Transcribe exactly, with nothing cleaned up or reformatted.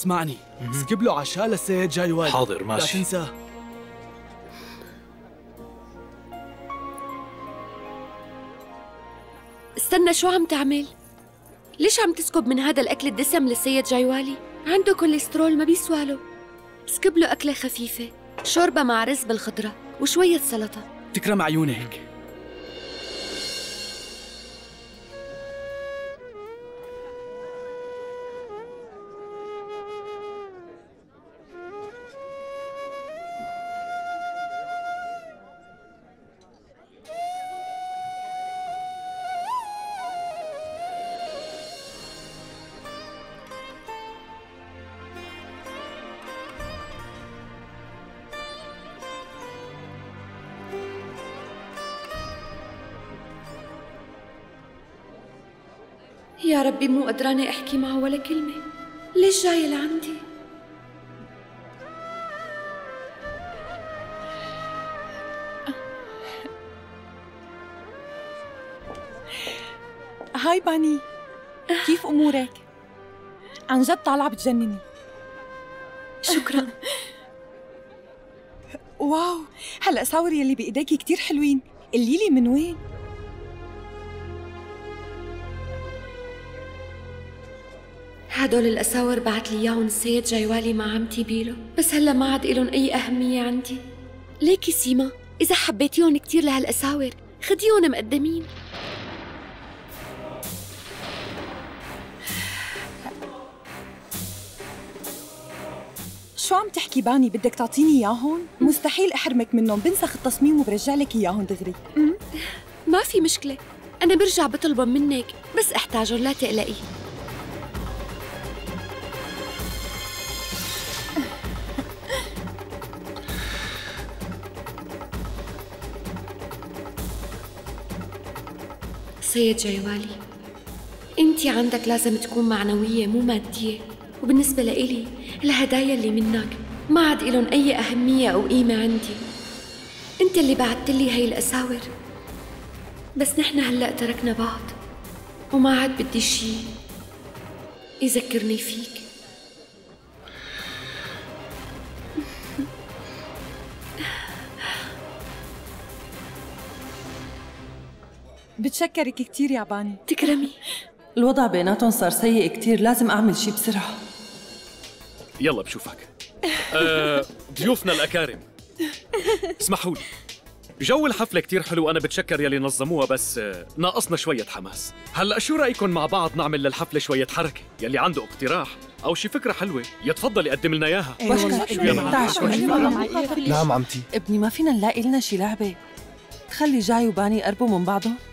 اسمعني، اسكب له عشاء للسيد جايوالي. حاضر ماشي. لا تنسى. استنى، شو عم تعمل؟ ليش عم تسكب من هذا الأكل الدسم للسيد جايوالي؟ عنده كوليسترول ما بيسواله. اسكب له أكلة خفيفة، شوربة مع رز بالخضرة وشوية سلطة. تكرم عيونك. يا ربي، مو قدرانة أحكي معه ولا كلمة. ليش جاية لعندي؟ هاي باني، كيف أمورك؟ عن جد طالعة بتجنني. شكراً. واو، هالأساور يلي بإيديكي كتير حلوين، قلي لي من وين؟ هدول الأساور بعت لي إياهم السيد جايوالي مع عمتي بيلو، بس هلا ما عاد إلهم أي أهمية عندي. ليكي سيما، إذا حبيتيهم كتير لهالأساور خديهم مقدمين. شو عم تحكي باني؟ بدك تعطيني إياهم؟ مستحيل أحرمك منهم، بنسخ التصميم وبرجع لك إياهم دغري. ما في مشكلة، أنا برجع بطلبهم منك، بس احتاجهم لا تقلقي. سيد جايوالي، انتي عندك لازم تكون معنوية مو مادية، وبالنسبة لإلي الهدايا اللي منك ما عاد إلهم أي أهمية أو قيمة عندي. انت اللي بعتلي هاي الأساور، بس نحن هلأ تركنا بعض وما عاد بدي شي يذكرني فيك. بتشكرك كتير يا باني. تكرمي. الوضع بيناتهم صار سيء كتير، لازم أعمل شي بسرعة. يلا بشوفك. أه ضيوفنا الأكارم، اسمحوا لي، جو الحفلة كتير حلو، أنا بتشكر يلي نظموها، بس آه، ناقصنا شوية حماس. هلأ شو رأيكم مع بعض نعمل للحفلة شوية حركة؟ يلي عنده اقتراح أو شي فكرة حلوة يتفضل يقدم لنا إياها. نعم عمتي. ابني، ما فينا نلاقي لنا شي لعبة تخلي جاي وباني يقربوا من بعضهم؟